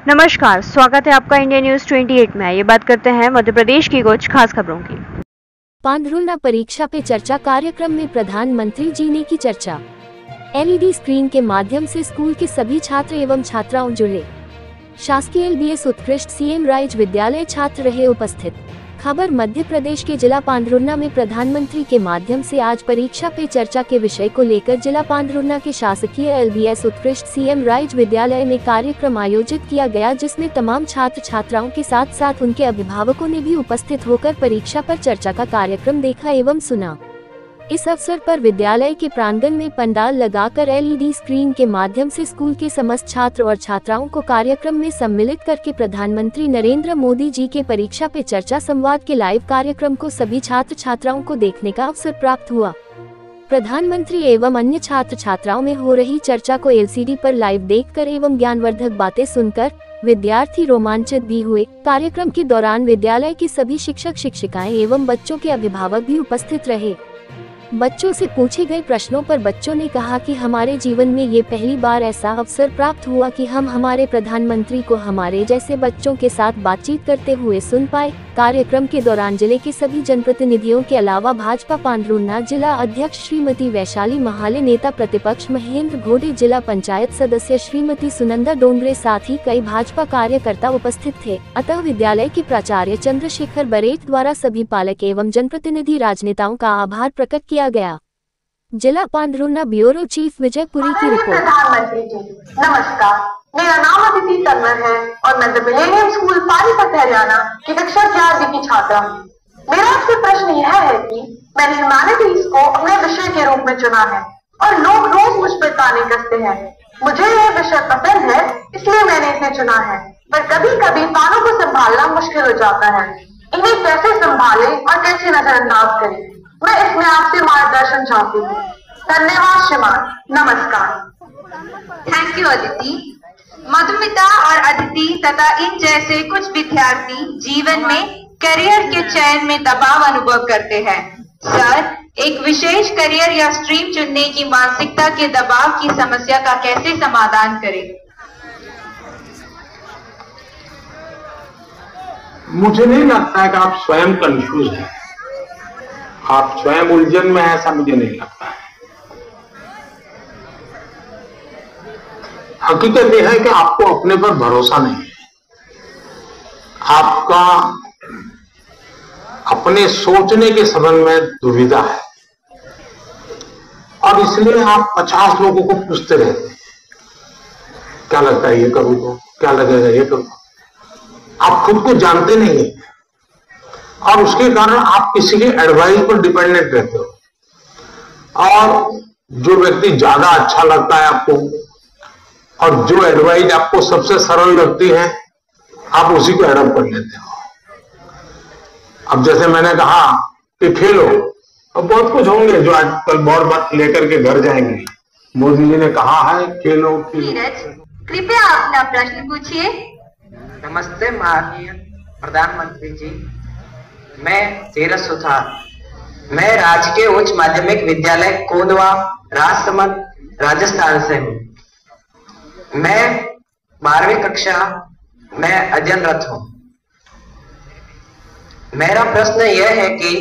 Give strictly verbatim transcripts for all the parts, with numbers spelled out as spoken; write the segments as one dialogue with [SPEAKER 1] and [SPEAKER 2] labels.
[SPEAKER 1] नमस्कार, स्वागत है आपका इंडिया न्यूज अट्ठाईस में। ये बात करते हैं मध्य प्रदेश की कुछ खास खबरों की।
[SPEAKER 2] पांडुरंगा परीक्षा पे चर्चा कार्यक्रम में प्रधानमंत्री जी ने की चर्चा। एलईडी स्क्रीन के माध्यम से स्कूल के सभी छात्र एवं छात्राओं जुड़े। शासकीय एलबीएस उत्कृष्ट सीएम राइज विद्यालय छात्र रहे उपस्थित। खबर मध्य प्रदेश के जिला पांडुरंगा में प्रधानमंत्री के माध्यम से आज परीक्षा पे चर्चा के विषय को लेकर जिला पांडुरंगा के शासकीय एलबीएस उत्कृष्ट सीएम राइज विद्यालय में कार्यक्रम आयोजित किया गया, जिसमें तमाम छात्र छात्राओं के साथ साथ उनके अभिभावकों ने भी उपस्थित होकर परीक्षा पर चर्चा का कार्यक्रम देखा एवं सुना। इस अवसर पर विद्यालय के प्रांगण में पंडाल लगाकर एलईडी स्क्रीन के माध्यम से स्कूल के समस्त छात्र और छात्राओं को कार्यक्रम में सम्मिलित करके प्रधानमंत्री नरेंद्र मोदी जी के परीक्षा पे चर्चा संवाद के लाइव कार्यक्रम को सभी छात्र छात्राओं को देखने का अवसर प्राप्त हुआ। प्रधानमंत्री एवं अन्य छात्र छात्राओं में हो रही चर्चा को एलसीडी पर लाइव देखकर एवं ज्ञानवर्धक बातें सुनकर विद्यार्थी रोमांचित भी हुए। कार्यक्रम के दौरान विद्यालय के सभी शिक्षक शिक्षिकाएं एवं बच्चों के अभिभावक भी उपस्थित रहे। बच्चों से पूछे गए प्रश्नों पर बच्चों ने कहा कि हमारे जीवन में ये पहली बार ऐसा अवसर प्राप्त हुआ कि हम हमारे प्रधानमंत्री को हमारे जैसे बच्चों के साथ बातचीत करते हुए सुन पाए। कार्यक्रम के दौरान जिले के सभी जनप्रतिनिधियों के अलावा भाजपा पांडुरंगा जिला अध्यक्ष श्रीमती वैशाली महाले, नेता प्रतिपक्ष महेंद्र घोड़े, जिला पंचायत सदस्य श्रीमती सुनंदा डोंगरे, साथ ही कई भाजपा कार्यकर्ता उपस्थित थे। अतः विद्यालय के प्राचार्य चंद्रशेखर बरेठ द्वारा सभी पालक एवं जनप्रतिनिधि राजनेताओं का आभार प्रकट किया गया। जिला पांडुरंगा ब्यूरो चीफ विजयपुरी की रिपोर्ट।
[SPEAKER 3] प्रधानमंत्री जी नमस्कार, मेरा नाम अदिति तन्वर है और मैं the millennium school Panipat Haryana की कक्षा चार डी की छात्रा हूँ। मेरा आपसे प्रश्न यह है कि मैंने ह्यूमैनिटीज को अपने विषय के रूप में चुना है और लोग रोज मुझ पर ताने कसते हैं। मुझे यह विषय पसंद है इसलिए मैंने इसे चुना है, पर कभी कभी तानों को संभालना मुश्किल हो जाता है। इन्हें कैसे संभाले और कैसे नजरअंदाज करें, मैं इसमें आपसे मार्गदर्शन चाहती हूँ। धन्यवाद श्रीमान, नमस्कार।
[SPEAKER 4] Thank you Aditi. मधुमिता और अदिति तथा इन जैसे कुछ विद्यार्थी जीवन में करियर के चयन में दबाव अनुभव करते हैं। सर, एक विशेष करियर या स्ट्रीम चुनने की मानसिकता के दबाव की समस्या का कैसे समाधान करें?
[SPEAKER 5] मुझे नहीं लगता है कि आप स्वयं कंफ्यूज हैं, आप स्वयं उलझन में हैं, ऐसा मुझे नहीं लगता है। हकीकत यह है कि आपको अपने पर भरोसा नहीं है, आपका अपने सोचने के संबंध में दुविधा है और इसलिए आप पचास लोगों को पूछते रहते हैं, क्या लगता है ये करूँ तो, क्या लगेगा ये करूँ। आप खुद को जानते नहीं है और उसके कारण आप किसी के एडवाइस पर डिपेंडेंट रहते हो और जो व्यक्ति ज्यादा अच्छा लगता है आपको और जो एडवाइस आपको सबसे सरल लगती है आप उसी को एडॉप्ट कर लेते हो। अब जैसे मैंने कहा कि खेलो, अब बहुत कुछ होंगे जो आज कल बहुत बात लेकर के घर जाएंगे। मोदी जी ने कहा है खेलो
[SPEAKER 4] नीरज, कृपया अपना प्रश्न पूछिए।
[SPEAKER 6] नमस्ते माननीय प्रधानमंत्री जी, मैं धीरज सुथार, मैं राजकीय उच्च माध्यमिक विद्यालय कोंदवा, राजसमंद, राजस्थान से हूँ। मैं बारहवीं कक्षा में अध्ययनरत हूँ। मेरा प्रश्न यह है कि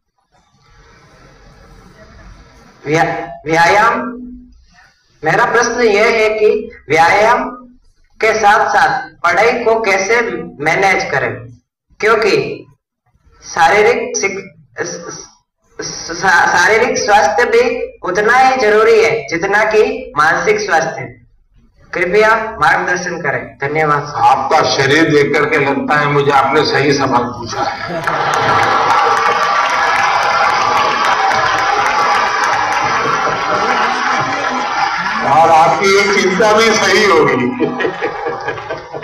[SPEAKER 6] व्या, व्यायाम मेरा प्रश्न यह है कि व्यायाम के साथ साथ पढ़ाई को कैसे मैनेज करें, क्योंकि शारीरिक शारीरिक स्वास्थ्य भी उतना ही जरूरी है जितना कि मानसिक स्वास्थ्य। कृपया मार्गदर्शन करें, धन्यवाद।
[SPEAKER 5] आपका शरीर देख करके लगता है मुझे आपने सही सवाल पूछा है। और आपकी ये चिंता भी सही होगी।